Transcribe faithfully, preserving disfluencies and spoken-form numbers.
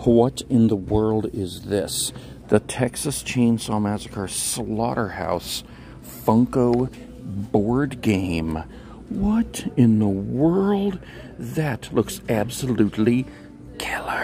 What in the world is this? The Texas Chainsaw Massacre Slaughterhouse Funko board game. What in the world? That looks absolutely killer.